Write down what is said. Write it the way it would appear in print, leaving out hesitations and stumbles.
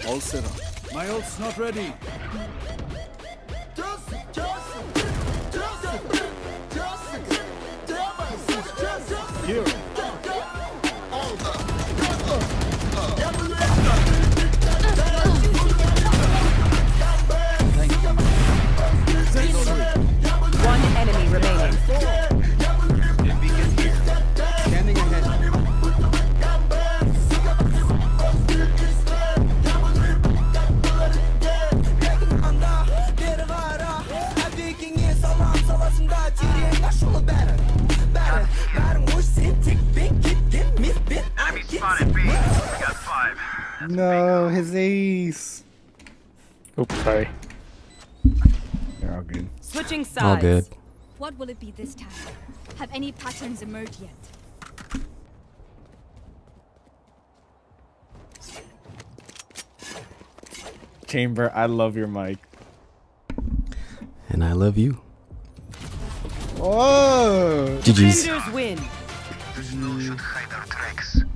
All set up. My ult's not ready. Here. One enemy remaining. Standing ahead. Enemy spotted B. We got 5. No, his ace. Oops, sorry. They're all good. Switching sides. All good. What will it be this time? Have any patterns emerged yet? Chamber, I love your mic. And I love you. Oh! GG's. Defenders win. Should hide our tracks.